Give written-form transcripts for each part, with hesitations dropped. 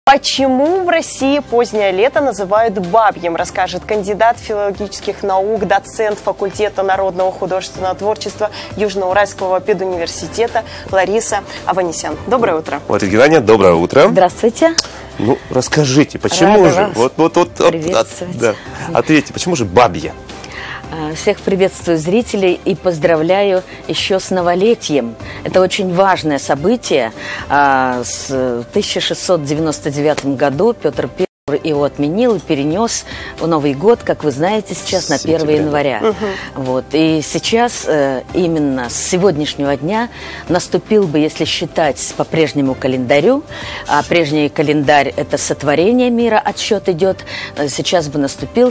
Почему в России позднее лето называют бабьим, расскажет кандидат филологических наук, доцент факультета народного художественного творчества Южноуральского педуниверситета Лариса Аванесян. Доброе утро. Лариса Геннадьевна, доброе утро. Здравствуйте. Ну, расскажите, почему же? Ответьте, почему же бабья? Всех приветствую зрителей и поздравляю еще с новолетием. Это очень важное событие. В 1699 году Петр I его отменил и перенес в Новый год, как вы знаете, сейчас на 1 января. Вот. И сейчас, именно с сегодняшнего дня, наступил бы, если считать по прежнему календарю, а прежний календарь – это сотворение мира, отсчет идет, сейчас бы наступил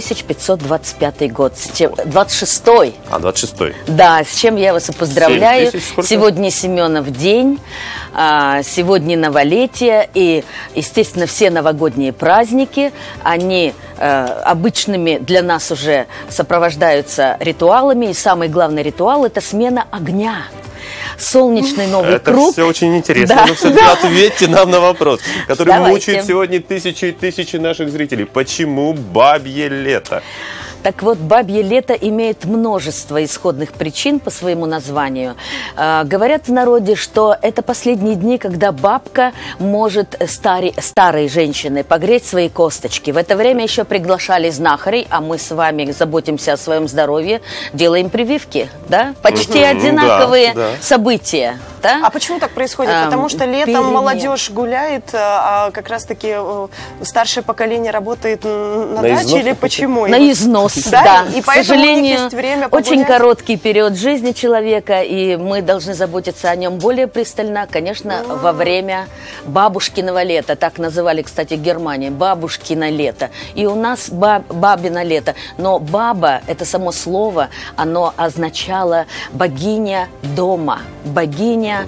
7525 год, 26-й. 26-й. Да, с чем я вас и поздравляю. Сегодня Семенов день, сегодня новолетие, и, естественно, все новогодние праздники, они обычными для нас уже сопровождаются ритуалами, и самый главный ритуал – это смена огня. Солнечный новый круг. Это все очень интересно, да. Но все-таки ответьте нам на вопрос, который мучает сегодня тысячи и тысячи наших зрителей. Почему бабье лето? Так вот, бабье лето имеет множество исходных причин по своему названию. Говорят в народе, что это последние дни, когда бабка может старой женщине погреть свои косточки. В это время еще приглашали знахарей, а мы с вами заботимся о своем здоровье, делаем прививки, да? Почти одинаковые события. Да? А почему так происходит? Потому что летом молодежь гуляет, а как раз-таки старшее поколение работает на даче, или почему? На износ. Да, и к сожалению, очень короткий период жизни человека, и мы должны заботиться о нем более пристально, конечно, во время бабушкиного лета. Так называли, кстати, в Германии, бабушкино лето. И у нас бабино лето. Но баба, это само слово, оно означало богиня дома, богиня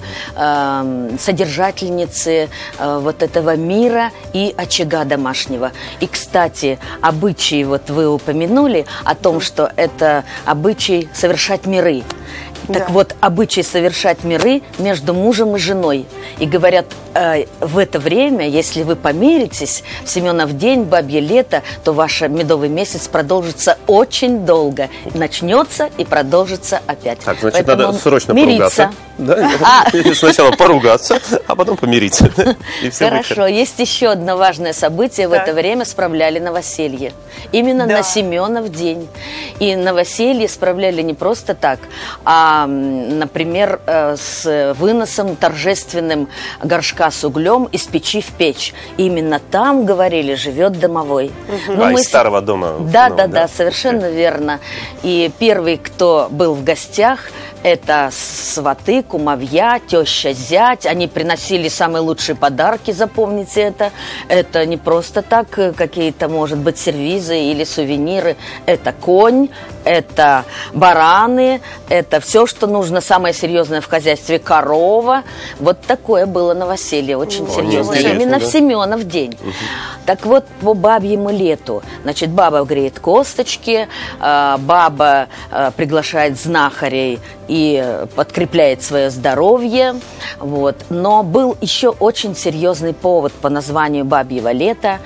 содержательницы вот этого мира и очага домашнего. И, кстати, обычаи, вот вы упомянули, о том, что это обычай совершать миры. Так вот, обычай совершать миры между мужем и женой. И говорят, в это время, если вы помиритесь, в Семенов день, бабье лето, то ваш медовый месяц продолжится очень долго. Начнется и продолжится опять. Так, значит, поэтому надо срочно поругаться. Да? Сначала поругаться, а потом помириться. Хорошо. Есть еще одно важное событие. В это время справляли новоселье. Именно на Семенов день. И новоселье справляли не просто так, а, например, с выносом торжественным горшка с углем из печи в печь. Именно там, говорили, живет домовой. Из старого дома. Да, совершенно верно. И первый, кто был в гостях, это сваты, кумовья, теща, зять. Они приносили самые лучшие подарки, запомните это. Это не просто так какие-то, может быть, сервизы или сувениры. Это конь, это бараны, это все, что нужно, самое серьезное в хозяйстве, корова. Вот такое было новоселье, очень серьезное. Именно в Семенов день. Так вот, по бабьему лету. Значит, баба греет косточки, баба приглашает знахарей и подкрепляет свое здоровье. Вот. Но был еще очень серьезный повод по названию бабьего лета.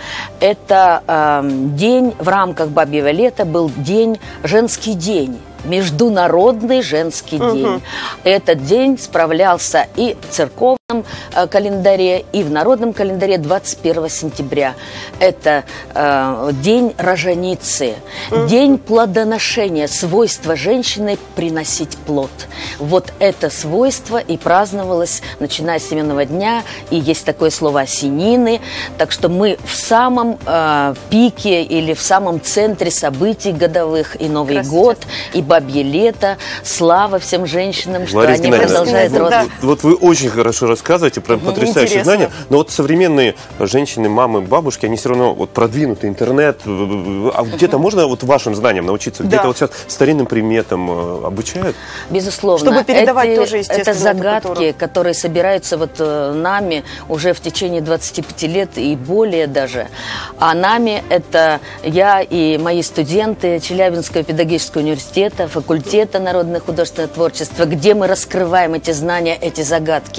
Это день, в рамках бабьего лета был женский день. Международный женский день. Этот день справлялся и в церковном календаре, и в народном календаре 21 сентября. Это день роженицы, день плодоношения, свойство женщины приносить плод. Вот это свойство и праздновалось, начиная с Семенова дня, и есть такое слово осенины. Так что мы в самом пике или в самом центре событий годовых, и Новый год, и бабье лето. Слава всем женщинам, что Лариса они продолжают род. Вот вы очень хорошо рассказываете, про потрясающие знания, но вот современные женщины, мамы, бабушки, они все равно вот продвинуты, интернет, а где-то можно вот вашим знаниям научиться? Где-то вот сейчас старинным приметам обучают? Безусловно. Чтобы передавать тоже, естественно, это загадки, которые собираются вот нами уже в течение 25 лет и более даже. А нами это я и мои студенты Челябинского педагогического университета, факультета народного художественного творчества, где мы раскрываем эти знания, эти загадки. И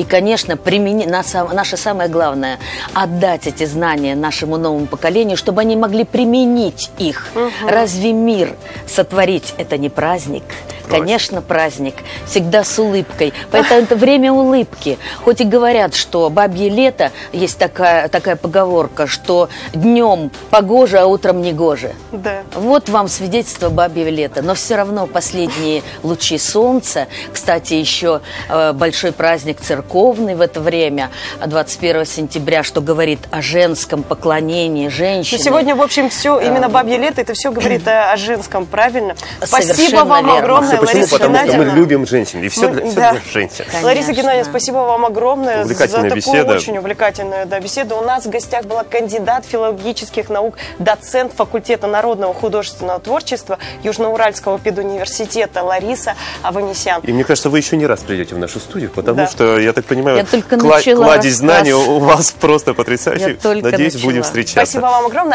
конечно, наше самое главное – отдать эти знания нашему новому поколению, чтобы они могли применить их. Разве мир сотворить – это не праздник? Конечно, праздник. Всегда с улыбкой. Поэтому это время улыбки. Хоть и говорят, что бабье лето, есть такая поговорка, что днем погоже, а утром негоже. Да. Вот вам свидетельство бабьего лета. Но все равно последние лучи солнца, кстати, еще большой праздник церковный в это время, 21 сентября, что говорит о женском поклонении женщине. Но сегодня, в общем, все, именно бабье лето, это все говорит о женском, правильно? Совершенно Спасибо вам верно. огромное, Почему? Лариса Потому что мы Геннадьевна. любим женщин. И все для женщин. Конечно. Лариса Геннадьевна, спасибо вам огромное за такую беседа. очень увлекательную беседу. У нас в гостях была кандидат филологических наук, доцент факультета народного художественного творчества Южноуральского педуниверситета Лариса Аванесян. И мне кажется, вы еще не раз придете в нашу студию, потому что, я так понимаю, только начала кладезь знаний у вас просто потрясающая. Надеюсь, начала. будем встречаться. Спасибо вам огромное.